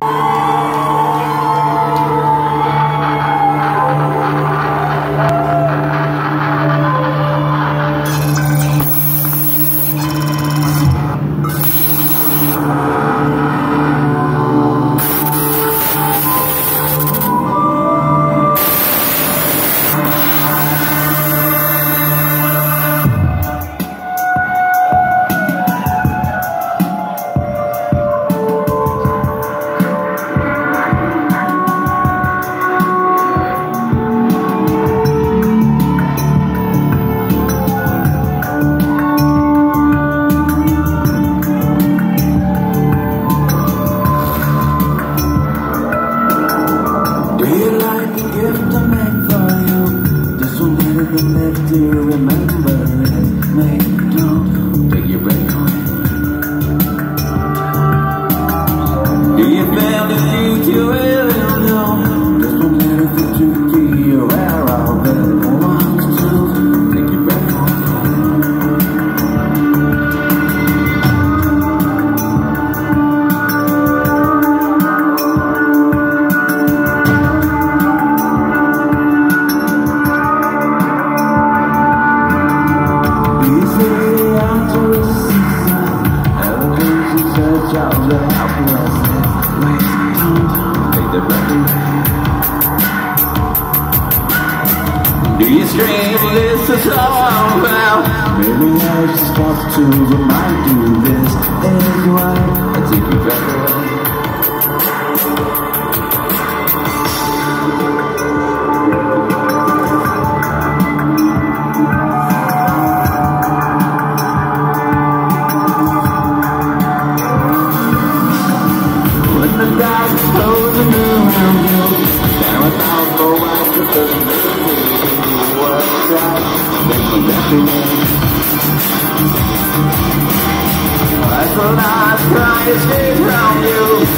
Left to remember it, mate, don't take your breath away. Do you feel the future will know? Just don't let it get you to your arrow. Then want to take your breath away. Jobs are helpless. Wait, don't take the breath away. Do you scream this is all about? Maybe I just have to remind you this is why I take your breath away. Closing around you, now it's all for what you couldn't do. What's right, then you left away. That's what I was trying to stay from you.